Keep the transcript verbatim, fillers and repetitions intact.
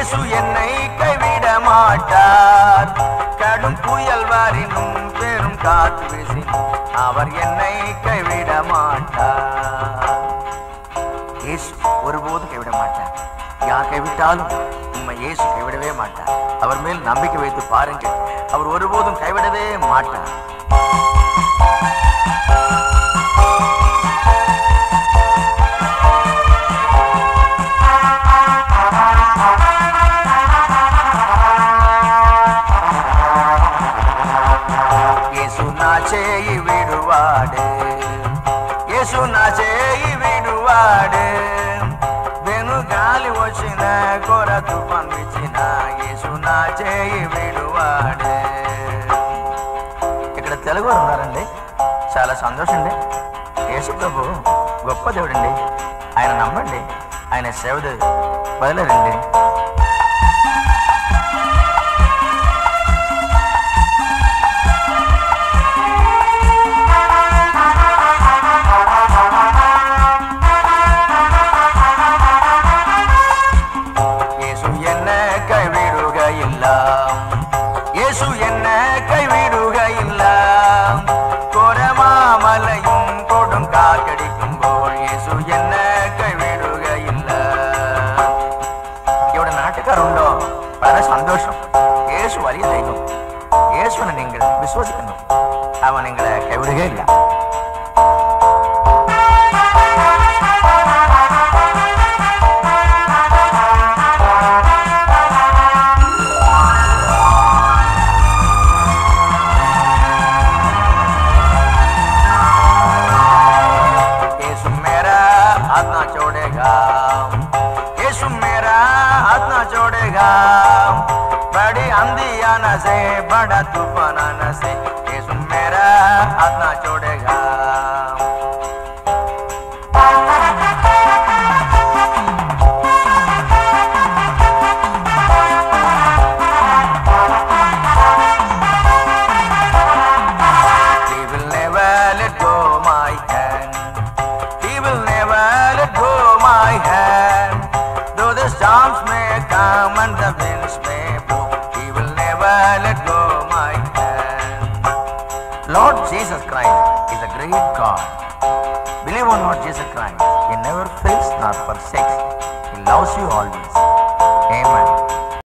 இயேசு என்னை கைவிட மாட்டார். கடும் புயல் வாரினும் பெரும் காற்று வீசினும் அவர் என்னை கைவிட மாட்டார். இயேசு ஒருபோதும் கைவிட மாட்டார். யார் கைவிட்டாலும் உண்மை இயேசு கைவிடவே மாட்டார். அவர் மேல் நம்பிக்கை வைத்து பாருங்கள், அவர் ஒருபோதும் கைவிடவே மாட்டார். இயேசு నా చేయి విడువాడు, యేసు నా చేయి విడువాడు. వెనుగాలి వచ్చిన కొర తుఫాన్ విచ్చిన యేసు నా చేయి విడువాడు. ఇక్కడ తెలుగు వారు ఉన్నారండి, చాలా సంతోషం అండి. యేసు ప్రభు గొప్ప దేవుడండి, ఆయన నమ్మండి, ఆయన సేవది బయలుదేరండి. இயேசு என்ன கைவிடுகையில்ல. கொரமாமலையும் கொடும் காக்கடிக்கும் போல் இயேசு என்ன கைவிடுகையில்ல. இவட நாட்டுக்காருண்டோ വളരെ സന്തോഷം. യേശു വലിയ ദൈവം. യേശുവിനെ നിങ്ങൾ വിശ്വസിക്കുന്നു, അവൻ നിങ്ങളെ കൈവിടുകയില്ല. यीशु मेरा हाथ ना छोड़ेगा, बड़ी आंधियाना से बड़ा तूफाना से यीशु मेरा हाथ ना छोड़ेगा. He will never let go my hand. He will never let go my hand. Though the storms may come and the winds may blow, He will never let go my hand. Lord Jesus Christ is a great God. Believe on Lord Jesus Christ. He never fails nor forsakes. He loves you always.